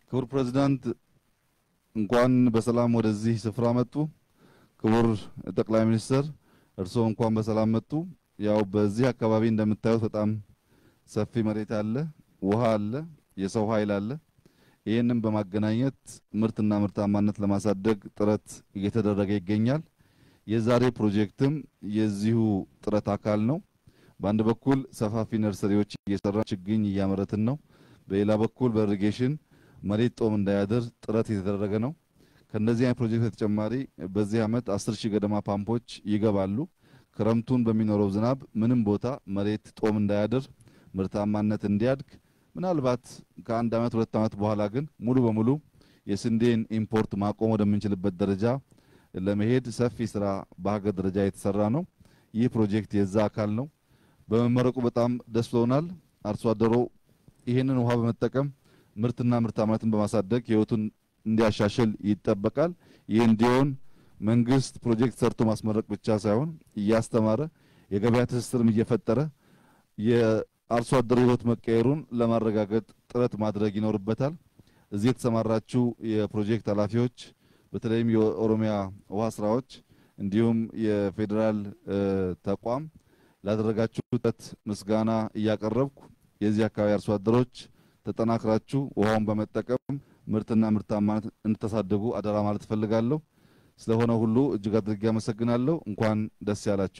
ክቡር ፕሬዝዳንት እንኳን በሰላም ወደዚህ ስፍራ መጡ። ክቡር ጠቅላይ ሚኒስትር እርስዎ እንኳን በሰላም መጡ። ያው በዚህ አካባቢ እንደምታዩት በጣም ሰፊ መሬት አለ፣ ውሃ አለ፣ የሰው ኃይል አለ። ይሄንን በማገናኘት ምርትና ምርታማነት ለማሳደግ ጥረት እየተደረገ ይገኛል። የዛሬ ፕሮጀክትም የዚሁ ጥረት አካል ነው። በአንድ በኩል ሰፋፊ ነርሰሪዎች እየሰራ ችግኝ እያመረትን ነው። በሌላ በኩል በኢሪጌሽን መሬት ጦም እንዳያድር ጥረት እየተደረገ ነው። ከነዚህ አይነት ፕሮጀክት በተጨማሪ በዚህ ዓመት 10,000 ገደማ ፓምፖች ይገባሉ። ክረምቱን በሚኖረው ዝናብ ምንም ቦታ መሬት ጦም እንዳያድር ምርታማነት እንዲያድግ ምናልባት ከአንድ ዓመት 2 ዓመት በኋላ ግን ሙሉ በሙሉ የስንዴን ኢምፖርት ማቆም ወደምንችልበት ደረጃ ለመሄድ ሰፊ ስራ በሀገር ደረጃ የተሰራ ነው። ይህ ፕሮጀክት የዛ አካል ነው። በመመረቁ በጣም ደስ ብሎናል። አርሶ አደሩ ይሄንን ውሃ በመጠቀም ምርትና ምርታማነትን በማሳደግ ህይወቱን እንዲያሻሽል ይጠበቃል። ይህ እንዲሆን መንግስት ፕሮጀክት ሰርቶ ማስመረቅ ብቻ ሳይሆን እያስተማረ የገበያ ትስስርም እየፈጠረ የአርሶ አደሩ ህይወት መቀየሩን ለማረጋገጥ ጥረት ማድረግ ይኖርበታል። እዚህ የተሰማራችሁ የፕሮጀክት ኃላፊዎች በተለይም የኦሮሚያ ውሃ ስራዎች እንዲሁም የፌደራል ተቋም ላደረጋችሁት ምስጋና እያቀረብኩ የዚህ አካባቢ አርሶ አደሮች ተጠናክራችሁ ውሃውን በመጠቀም ምርትና ምርታማነት እንድታሳድጉ አደራ ማለት ፈልጋለሁ። ስለሆነ ሁሉ እጅግ አድርጌ አመሰግናለሁ። እንኳን ደስ ያላችሁ።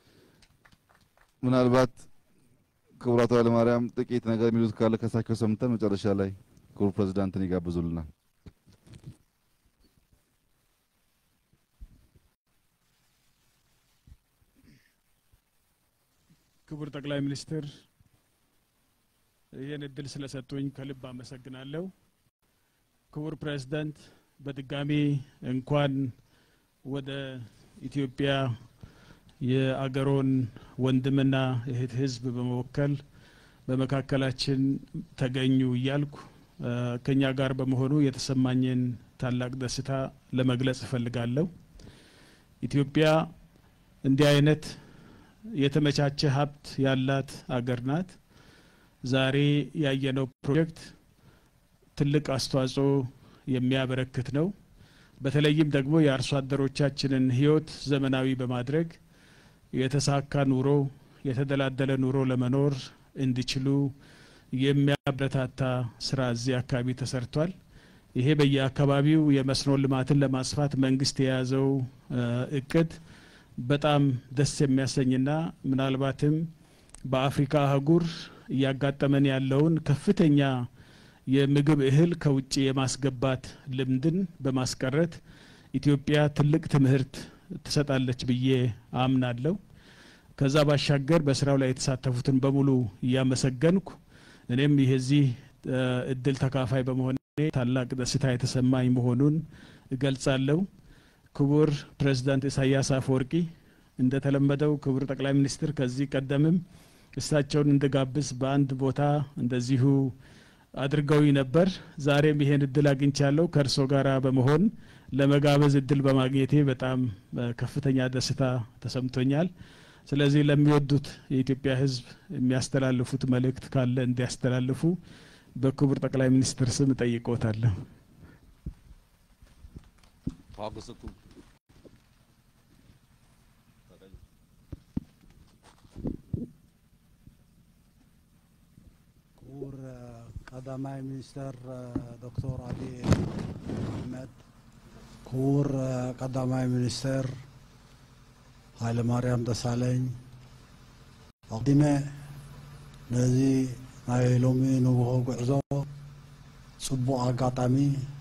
ምናልባት ክቡራቱ ኃይለማርያም ጥቂት ነገር የሚሉት ካለ ከሳቸው ሰምተን መጨረሻ ላይ ክቡር ፕሬዝዳንትን ይጋብዙልናል። ክቡር ጠቅላይ ሚኒስትር ይሄን እድል ስለሰጡኝ ከልብ አመሰግናለሁ። ክቡር ፕሬዝዳንት በድጋሚ እንኳን ወደ ኢትዮጵያ የአገሮን ወንድምና እህት ህዝብ በመወከል በመካከላችን ተገኙ እያልኩ ከኛ ጋር በመሆኑ የተሰማኝን ታላቅ ደስታ ለመግለጽ እፈልጋለሁ። ኢትዮጵያ እንዲህ አይነት የተመቻቸ ሀብት ያላት አገር ናት። ዛሬ ያየነው ፕሮጀክት ትልቅ አስተዋጽኦ የሚያበረክት ነው። በተለይም ደግሞ የአርሶ አደሮቻችንን ህይወት ዘመናዊ በማድረግ የተሳካ ኑሮ የተደላደለ ኑሮ ለመኖር እንዲችሉ የሚያበረታታ ስራ እዚህ አካባቢ ተሰርቷል። ይሄ በየአካባቢው የመስኖ ልማትን ለማስፋት መንግስት የያዘው እቅድ በጣም ደስ የሚያሰኝና ምናልባትም በአፍሪካ አህጉር እያጋጠመን ያለውን ከፍተኛ የምግብ እህል ከውጪ የማስገባት ልምድን በማስቀረት ኢትዮጵያ ትልቅ ትምህርት ትሰጣለች ብዬ አምናለሁ። ከዛ ባሻገር በስራው ላይ የተሳተፉትን በሙሉ እያመሰገንኩ እኔም የዚህ እድል ተካፋይ በመሆኔ ታላቅ ደስታ የተሰማኝ መሆኑን እገልጻለሁ። ክቡር ፕሬዝዳንት ኢሳያስ አፈወርቂ እንደተለመደው ክቡር ጠቅላይ ሚኒስትር ከዚህ ቀደምም እሳቸውን እንደጋብዝ በአንድ ቦታ እንደዚሁ አድርገው ነበር። ዛሬም ይሄን እድል አግኝቻለሁ። ከርሶ ጋራ በመሆን ለመጋበዝ እድል በማግኘቴ በጣም ከፍተኛ ደስታ ተሰምቶኛል። ስለዚህ ለሚወዱት የኢትዮጵያ ህዝብ የሚያስተላልፉት መልእክት ካለ እንዲያስተላልፉ በክቡር ጠቅላይ ሚኒስትር ስም ጠይቆታለሁ። ክቡር ቀዳማይ ሚኒስትር ዶክተር አብይ አህመድ፣ ክቡር ቀዳማይ ሚኒስትር ኃይለማርያም ደሳለኝ አቅዲመ ነዚህ ናይ ሎሚ ንብሆ ጉዕዞ ጽቡቕ አጋጣሚ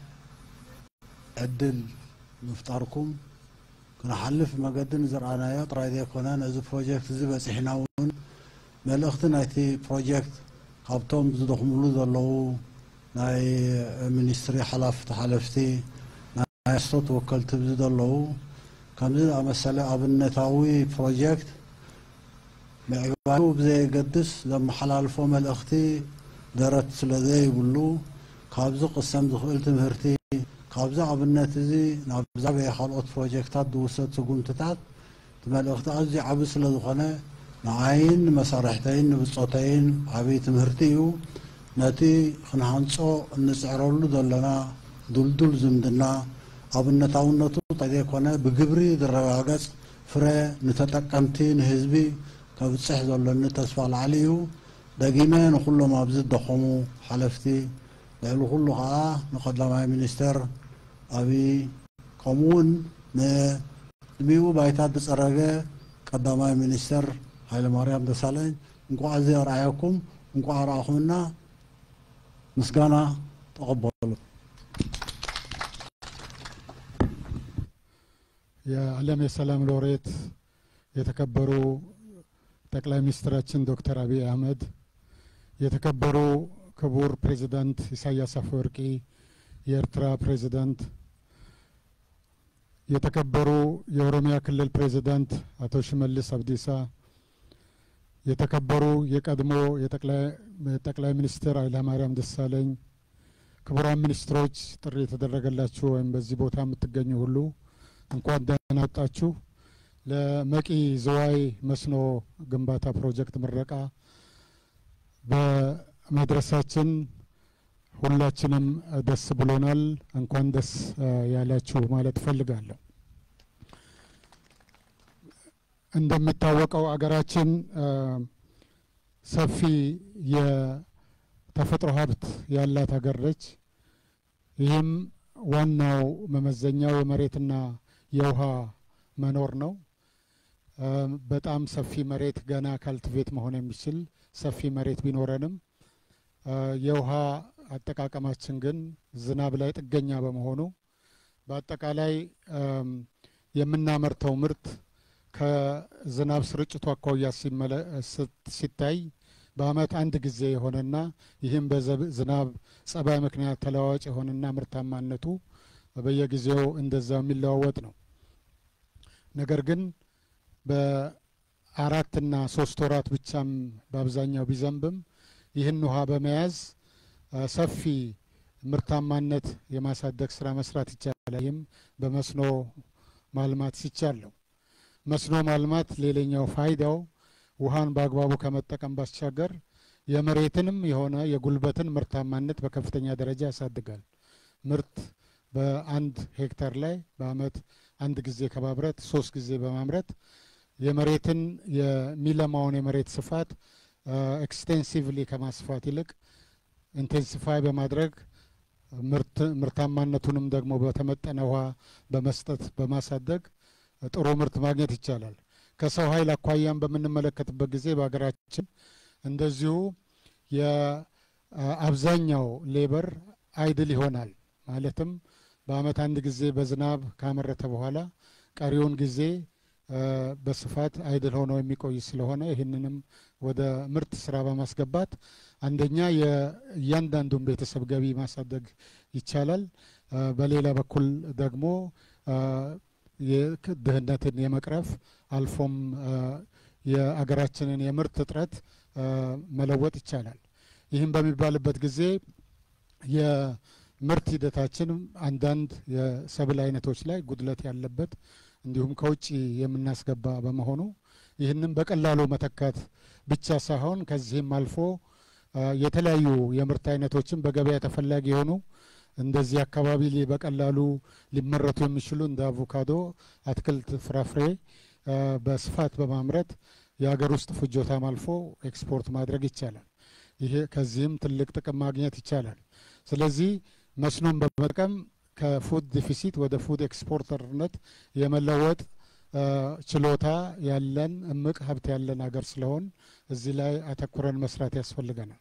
ዕድል ምፍጣርኩም ክንሓልፍ መገድን ዝረአናዮ ጥራይ ዘይኮነ ነዚ ፕሮጀክት እዚ በፂሕና እውን መልእኽቲ ናይቲ ፕሮጀክት ካብቶም ዝደኽምሉ ዘለዉ ናይ ሚኒስትሪ ሓላፍቲ ናይ ስቶ ተወከልቲ ዘለዉ ከምዚ ኣመሰለ ኣብነታዊ ፕሮጀክት ምዕባሉ ብዘየገድስ ዘመሓላልፎ መልእኽቲ ደረት ስለ ዘይብሉ ካብዚ ቅሰም ዝኽእል ትምህርቲ ካብዚ ኣብነት እዚ ናብ ዛበየ ካልኦት ፕሮጀክታት ዝውሰድ ስጉምትታት መልእኽቲ ኣዝዩ ዓብዪ ስለ ዝኾነ ንዓይን መሳርሕተይን ንብፆተይን ዓብዪ ትምህርቲ እዩ። نتي خنانصو نسعرولو دلنا دلدل زمدنا أبنتاونتو تدي كونه بجبري درجات فرا نتتقمتي نهزبي كبتصح دلنا تصفى العليو دقيما نقول ما بزد دخمو حلفتي لأنه كله نقدم مع مينستر أبي كمون بيو بايتات بسرعة قدام مع مينستر هاي مريم دسالين نكو عزي رأيكم نكو عراقنا مسكانا تقبلوا يا علم السلام لوريت يتكبروا ጠቅላይ ሚኒስትራችን ዶክተር አብይ አህመድ የተከበሩ ክቡር ፕሬዝዳንት ኢሳያስ አፈወርቂ የኤርትራ ፕሬዝዳንት የተከበሩ የኦሮሚያ ክልል ፕሬዝዳንት አቶ ሽመልስ አብዲሳ የተከበሩ የቀድሞ የጠቅላይ ሚኒስትር ኃይለማርያም ደሳለኝ ክቡራን ሚኒስትሮች ጥሪ የተደረገላችሁ ወይም በዚህ ቦታ የምትገኙ ሁሉ እንኳን ደህና መጣችሁ ለመቂ ዝዋይ መስኖ ግንባታ ፕሮጀክት ምረቃ በመድረሳችን ሁላችንም ደስ ብሎናል እንኳን ደስ ያላችሁ ማለት ፈልጋለሁ እንደምታወቀው አገራችን ሰፊ የተፈጥሮ ሀብት ያላት ሀገር ነች ይህም ዋናው መመዘኛው የመሬትና የውሃ መኖር ነው በጣም ሰፊ መሬት ገና ካልቲቬት መሆን የሚችል ሰፊ መሬት ቢኖረንም የውሃ አጠቃቀማችን ግን ዝናብ ላይ ጥገኛ በመሆኑ በአጠቃላይ የምናመርተው ምርት ከዝናብ ስርጭቱ አኳያ ሲታይ በአመት አንድ ጊዜ የሆነና ይህም በዝናብ ጸባይ ምክንያት ተለዋዋጭ የሆነና ምርታማነቱ በየጊዜው እንደዛው የሚለዋወጥ ነው ነገር ግን በአራትና 3 ወራት ብቻም በአብዛኛው ቢዘንብም ይህን ውሃ በመያዝ ሰፊ ምርታማነት የማሳደግ ስራ መስራት ይቻላል ይህም በመስኖ ማልማት ሲቻል መስኖ ማልማት ሌላኛው ፋይዳው ውሃን በአግባቡ ከመጠቀም ባሻገር የመሬትንም የሆነ የጉልበትን ምርታማነት በከፍተኛ ደረጃ ያሳድጋል ምርት በአንድ ሄክታር ላይ በአመት አንድ ጊዜ ከማምረት 3 ጊዜ በማምረት የመሬትን የሚለማውን የመሬት ስፋት ኤክስቴንሲቭሊ ከማስፋት ይልቅ ኢንቴንሲፋይ በማድረግ ምርታማነቱንም ደግሞ በተመጠነ ውሃ በመስጠት በማሳደግ ጥሩ ምርት ማግኘት ይቻላል ከሰው ኃይል አኳያም በመንመለከትበት ጊዜ በአገራችን እንደዚሁ የአብዛኛው ሌበር አይድል ይሆናል ማለትም በአመት አንድ ጊዜ በዝናብ ካመረተ በኋላ ቀሪውን ጊዜ በስፋት አይድል ሆኖ የሚቆይ ስለሆነ ይሄንንም ወደ ምርት ስራ በማስገባት አንደኛ የእያንዳንዱን ቤተሰብ ገቢ ማሳደግ ይቻላል በሌላ በኩል ደግሞ የድህነትን የመቅረፍ አልፎም የአገራችንን የምርት እጥረት መለወጥ ይቻላል ይህም በሚባልበት ጊዜ የምርት ሂደታችን አንዳንድ የሰብል አይነቶች ላይ ጉድለት ያለበት እንዲሁም ከውጪ የምናስገባ በመሆኑ ይህንን በቀላሉ መተካት ብቻ ሳይሆን ከዚህም አልፎ የተለያዩ የምርት አይነቶችን በገበያ ተፈላጊ ሆኑ እንደዚህ አካባቢ በቀላሉ ሊመረቱ የሚችሉ እንደ አቮካዶ አትክልት ፍራፍሬ በስፋት በማምረት የሀገር ውስጥ ፍጆታም አልፎ ኤክስፖርት ማድረግ ይቻላል ይሄ ከዚህም ትልቅ ጥቅም ማግኘት ይቻላል ስለዚህ መስኖን በመጠቀም ከፉድ ዲፊሲት ወደ ፉድ ኤክስፖርተርነት የመለወጥ ችሎታ ያለን እምቅ ሀብት ያለን ሀገር ስለሆን እዚህ ላይ አተኩረን መስራት ያስፈልገናል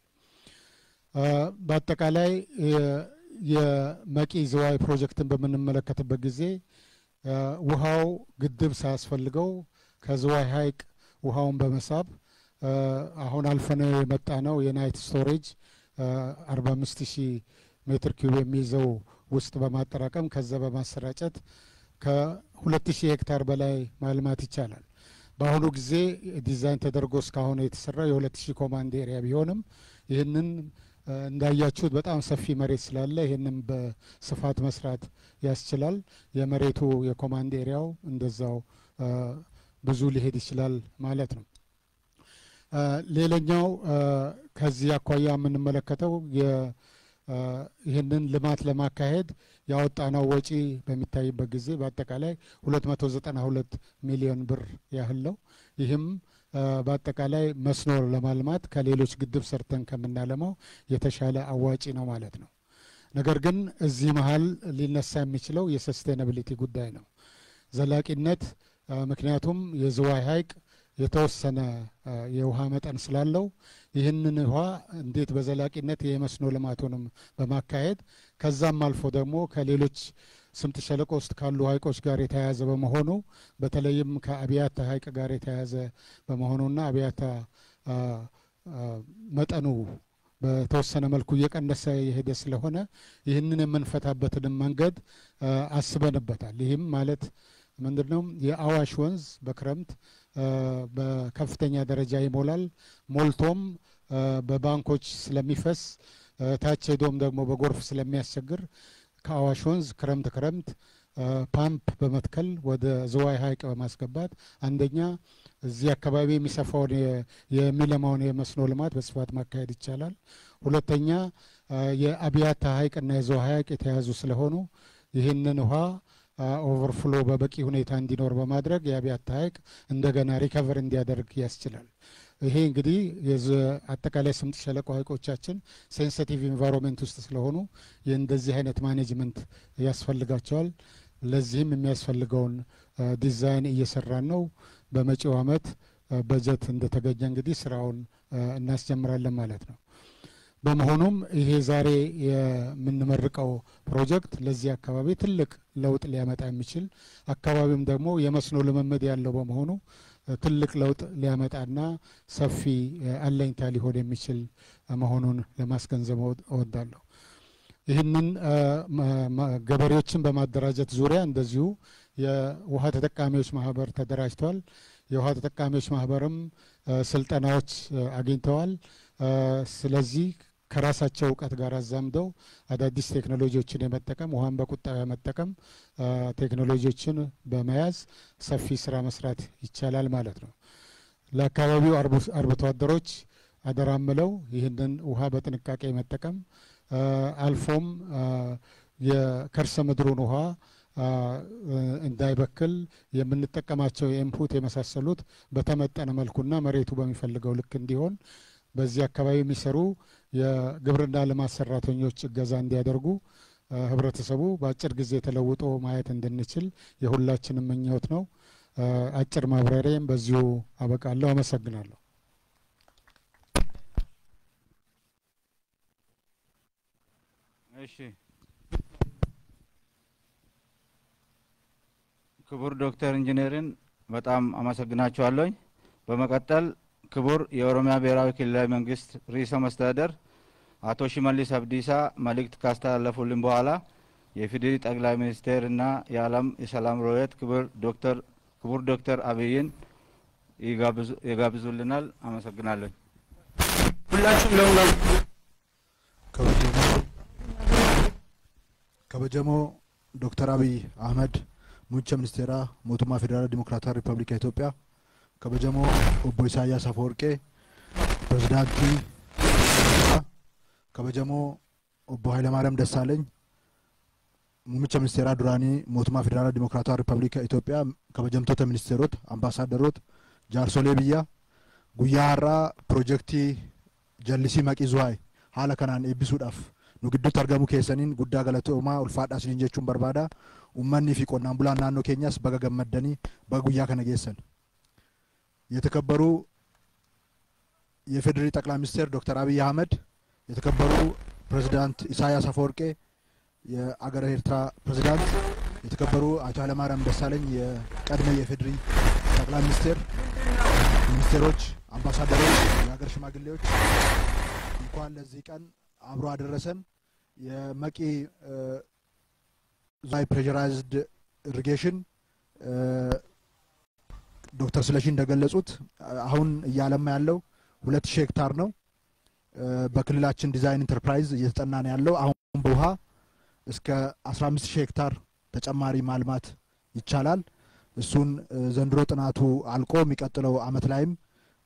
በአጠቃላይ የመቂ ዝዋይ ፕሮጀክትን በመንመለከትበት ጊዜ ውሃው ግድብ ሳያስፈልገው ከዝዋይ ሐይቅ ውሃውን በመሳብ አሁን አልፈነው የመጣ ነው የናይት ስቶሬጅ 45000 ሜትር ኪዩብ የሚይዘው ውስጥ በማጠራቀም ከዛ በማሰራጨት ከ2000 ሄክታር በላይ ማልማት ይቻላል በአሁኑ ጊዜ ዲዛይን ተደርጎ እስካሁን የተሰራው የ2000 ኮማንድ ኤሪያ ቢሆንም ይህንን እንዳያችሁት በጣም ሰፊ መሬት ስላለ ይህንን በስፋት መስራት ያስችላል የመሬቱ የኮማንድ ኤሪያው እንደዛው ብዙ ሊሄድ ይችላል ማለት ነው ሌላኛው ከዚህ አኳያ የምንመለከተው ይህንን ልማት ለማካሄድ ያወጣነው ወጪ በሚታይበት ጊዜ በአጠቃላይ 292 ሚሊዮን ብር ያህል ነው። ይህም በአጠቃላይ መስኖ ለማልማት ከሌሎች ግድብ ሰርተን ከምናለማው የተሻለ አዋጪ ነው ማለት ነው። ነገር ግን እዚህ መሃል ሊነሳ የሚችለው የሰስቴናቢሊቲ ጉዳይ ነው፣ ዘላቂነት። ምክንያቱም የዝዋይ ሐይቅ የተወሰነ የውሃ መጠን ስላለው ይህንን ውሃ እንዴት በዘላቂነት የመስኖ ልማቱንም በማካሄድ ከዛም አልፎ ደግሞ ከሌሎች ስምጥ ሸለቆ ውስጥ ካሉ ሐይቆች ጋር የተያያዘ በመሆኑ በተለይም ከአብያታ ሐይቅ ጋር የተያያዘ በመሆኑና አብያታ መጠኑ በተወሰነ መልኩ እየቀነሰ የሄደ ስለሆነ ይህንን የምንፈታበትን መንገድ አስበንበታል። ይህም ማለት ምንድነው? የአዋሽ ወንዝ በክረምት በከፍተኛ ደረጃ ይሞላል። ሞልቶም በባንኮች ስለሚፈስ ታች ሄዶም ደግሞ በጎርፍ ስለሚያስቸግር ከአዋሽ ወንዝ ክረምት ፓምፕ በመትከል ወደ ዝዋይ ሐይቅ በማስገባት አንደኛ እዚህ አካባቢ የሚሰፋውን የሚለማውን የመስኖ ልማት በስፋት ማካሄድ ይቻላል። ሁለተኛ የአብያታ ሐይቅና የዝዋይ ሐይቅ የተያዙ ስለሆኑ ይህንን ውሃ ኦቨርፍሎ በበቂ ሁኔታ እንዲኖር በማድረግ የአብያታ ሐይቅ እንደገና ሪከቨር እንዲያደርግ ያስችላል። ይሄ እንግዲህ አጠቃላይ ስምጥ ሸለቆ ሐይቆቻችን ሴንሲቲቭ ኢንቫይሮንመንት ውስጥ ስለሆኑ የእንደዚህ አይነት ማኔጅመንት ያስፈልጋቸዋል። ለዚህም የሚያስፈልገውን ዲዛይን እየሰራን ነው። በመጪው ዓመት በጀት እንደተገኘ እንግዲህ ስራውን እናስጀምራለን ማለት ነው። በመሆኑም ይሄ ዛሬ የምንመርቀው ፕሮጀክት ለዚህ አካባቢ ትልቅ ለውጥ ሊያመጣ የሚችል አካባቢም ደግሞ የመስኖ ልምምድ ያለው በመሆኑ ትልቅ ለውጥ ሊያመጣና ሰፊ አለኝታ ሊሆን የሚችል መሆኑን ለማስገንዘብ እወዳለሁ። ይህንን ገበሬዎችን በማደራጀት ዙሪያ እንደዚሁ የውሃ ተጠቃሚዎች ማህበር ተደራጅቷል። የውሃ ተጠቃሚዎች ማህበርም ስልጠናዎች አግኝተዋል። ስለዚህ ከራሳቸው እውቀት ጋር አዛምደው አዳዲስ ቴክኖሎጂዎችን የመጠቀም ውሃን በቁጠባ የመጠቀም ቴክኖሎጂዎችን በመያዝ ሰፊ ስራ መስራት ይቻላል ማለት ነው። ለአካባቢው አርብቶ አደሮች አደራምለው ይህንን ውሃ በጥንቃቄ መጠቀም አልፎም የከርሰ ምድሩን ውሃ እንዳይበክል የምንጠቀማቸው የኢንፑት የመሳሰሉት በተመጠነ መልኩና መሬቱ በሚፈልገው ልክ እንዲሆን በዚህ አካባቢ የሚሰሩ የግብርና ልማት ሰራተኞች እገዛ እንዲያደርጉ ህብረተሰቡ በአጭር ጊዜ ተለውጦ ማየት እንድንችል የሁላችንም ምኞት ነው። አጭር ማብራሪያም በዚሁ አበቃለሁ። አመሰግናለሁ። እሺ፣ ክቡር ዶክተር ኢንጂነርን በጣም አመሰግናችኋለሁ። በመቀጠል ክቡር የኦሮሚያ ብሔራዊ ክልላዊ መንግስት ርዕሰ መስተዳድር አቶ ሽመልስ አብዲሳ መልእክት ካስተላለፉልን በኋላ የኢፌዴሪ ጠቅላይ ሚኒስትርና የዓለም የሰላም ሮየት ክቡር ዶክተር አብይን ይጋብዙልናል። አመሰግናለሁ። ሁላችሁም ለሁላም ከበጀሞ ዶክተር አብይ አህመድ ሙንቸ ሚኒስቴራ ሞቱማ ፌዴራል ዲሞክራቲክ ሪፐብሊክ ኢትዮጵያ ከበጀሞ ኦቦ ኢሳያስ አፈወርቄ ፕሬዝዳንት ከበጀሞ ኦቦ ኃይለማርያም ደሳለኝ ሙንቸ ሚኒስቴራ ዱራኒ ሞቱማ ፌዴራል ዲሞክራቲክ ሪፐብሊክ ኢትዮጵያ ከበጀምቶተ ሚኒስቴሮት አምባሳደሮት ጃርሶሌ ብያ ጉያራ ፕሮጀክቲ ጀልሲ መቂ ዙሃይ ሀለ ከናን ኤቢሱዳፍ nu gidduutti argamu keessaniin guddaa galatoomaa ulfaadhaas jechuun barbaada. Uummanni fi qonnaan bulaan naannoo keenyaas baga gammaddanii baga guyyaa kana geessan. የተከበሩ የፌዴራል ጠቅላይ ሚኒስትር ዶክተር አብይ አህመድ፣ የተከበሩ ፕሬዝዳንት ኢሳያስ አፈወርቄ የአገረ ኤርትራ ፕሬዝዳንት፣ የተከበሩ አቶ ኃይለማርያም ደሳለኝ የቀድሞ የፌዴራል ጠቅላይ ሚኒስትሮች፣ አምባሳደሮች፣ የሀገር ሽማግሌዎች እንኳን ለዚህ ቀን አብሮ አደረሰን። የመቂ ዛይ ፕሬሸራይዝድ ኢሪጌሽን ዶክተር ስለሺ እንደገለጹት አሁን እያለማ ያለው 2000 ሄክታር ነው። በክልላችን ዲዛይን ኢንተርፕራይዝ እየተጠና ነው ያለው። አሁን በውሃ እስከ 15000 ሄክታር ተጨማሪ ማልማት ይቻላል። እሱን ዘንድሮ ጥናቱ አልቆ የሚቀጥለው አመት ላይም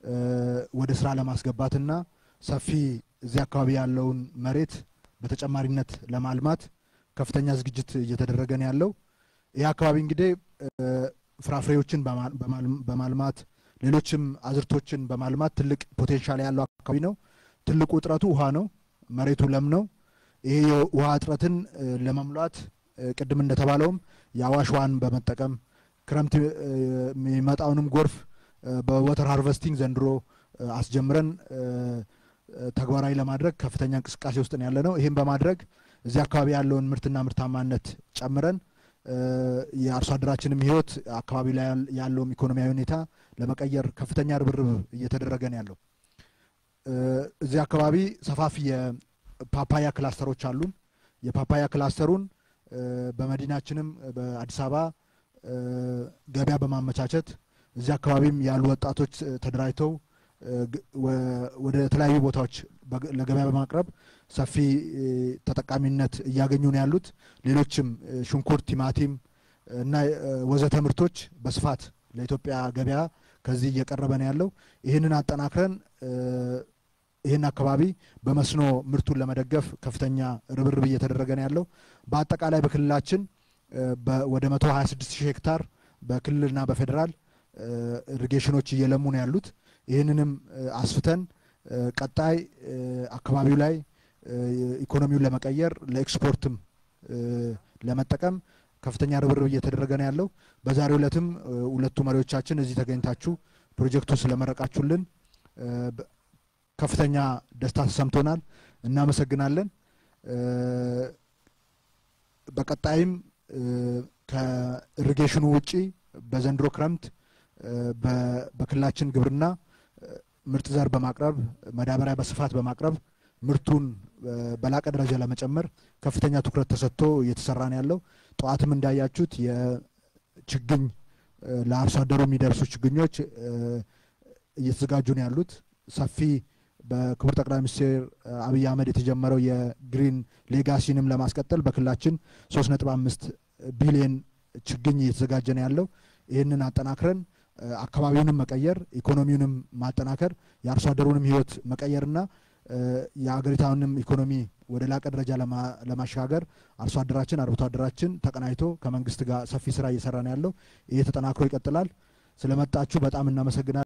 ወደ ስራ ለማስገባትና ሰፊ እዚህ አካባቢ ያለውን መሬት በተጨማሪነት ለማልማት ከፍተኛ ዝግጅት እየተደረገ ነው ያለው። ይህ አካባቢ እንግዲህ ፍራፍሬዎችን በማልማት ሌሎችም አዝርቶችን በማልማት ትልቅ ፖቴንሻል ያለው አካባቢ ነው። ትልቁ እጥረቱ ውሃ ነው። መሬቱ ለም ነው። ይሄ የውሃ እጥረትን ለመሙላት ቅድም እንደተባለውም የአዋሽ ውሃን በመጠቀም ክረምት የሚመጣውንም ጎርፍ በወተር ሃርቨስቲንግ ዘንድሮ አስጀምረን ተግባራዊ ለማድረግ ከፍተኛ እንቅስቃሴ ውስጥ ነው ያለነው። ይሄን በማድረግ እዚህ አካባቢ ያለውን ምርትና ምርታማነት ጨምረን የአርሶ አደራችንም ህይወት አካባቢ ላይ ያለውን ኢኮኖሚያዊ ሁኔታ ለመቀየር ከፍተኛ ርብርብ እየተደረገ ነው ያለው። እዚህ አካባቢ ሰፋፊ የፓፓያ ክላስተሮች አሉን። የፓፓያ ክላስተሩን በመዲናችንም በአዲስ አበባ ገበያ በማመቻቸት እዚህ አካባቢም ያሉ ወጣቶች ተደራጅተው ወደ ተለያዩ ቦታዎች ለገበያ በማቅረብ ሰፊ ተጠቃሚነት እያገኙ ነው ያሉት። ሌሎችም ሽንኩርት፣ ቲማቲም እና ወዘተ ምርቶች በስፋት ለኢትዮጵያ ገበያ ከዚህ እየቀረበ ነው ያለው። ይህንን አጠናክረን ይህን አካባቢ በመስኖ ምርቱን ለመደገፍ ከፍተኛ ርብርብ እየተደረገ ነው ያለው። በአጠቃላይ በክልላችን ወደ 126,000 ሄክታር በክልልና በፌዴራል ኢሪጌሽኖች እየለሙ ነው ያሉት። ይህንንም አስፍተን ቀጣይ አካባቢው ላይ ኢኮኖሚውን ለመቀየር ለኤክስፖርትም ለመጠቀም ከፍተኛ ርብርብ እየተደረገ ነው ያለው። በዛሬው ዕለትም ሁለቱ መሪዎቻችን እዚህ ተገኝታችሁ ፕሮጀክቱ ስለመረቃችሁልን ከፍተኛ ደስታ ተሰምቶናል። እናመሰግናለን። በቀጣይም ከኢሪጌሽኑ ውጪ በዘንድሮ ክረምት በክልላችን ግብርና ምርጥ ዘር በማቅረብ ማዳበሪያ በስፋት በማቅረብ ምርቱን በላቀ ደረጃ ለመጨመር ከፍተኛ ትኩረት ተሰጥቶ እየተሰራ ነው ያለው። ጧትም እንዳያችሁት የችግኝ ለአርሶ አደሩ የሚደርሱ ችግኞች እየተዘጋጁ ነው ያሉት። ሰፊ በክቡር ጠቅላይ ሚኒስትር አብይ አህመድ የተጀመረው የግሪን ሌጋሲንም ለማስቀጠል በክልላችን 3.5 ቢሊዮን ችግኝ እየተዘጋጀ ነው ያለው። ይህንን አጠናክረን አካባቢውንም መቀየር ኢኮኖሚውንም ማጠናከር የአርሶ አደሩንም ህይወት መቀየርና የአገሪቷንም ኢኮኖሚ ወደ ላቀ ደረጃ ለማሻገር አርሶ አደራችን አርብቶ አደራችን ተቀናይቶ ከመንግስት ጋር ሰፊ ስራ እየሰራ ነው ያለው። ይሄ ተጠናክሮ ይቀጥላል። ስለመጣችሁ በጣም እናመሰግናለን።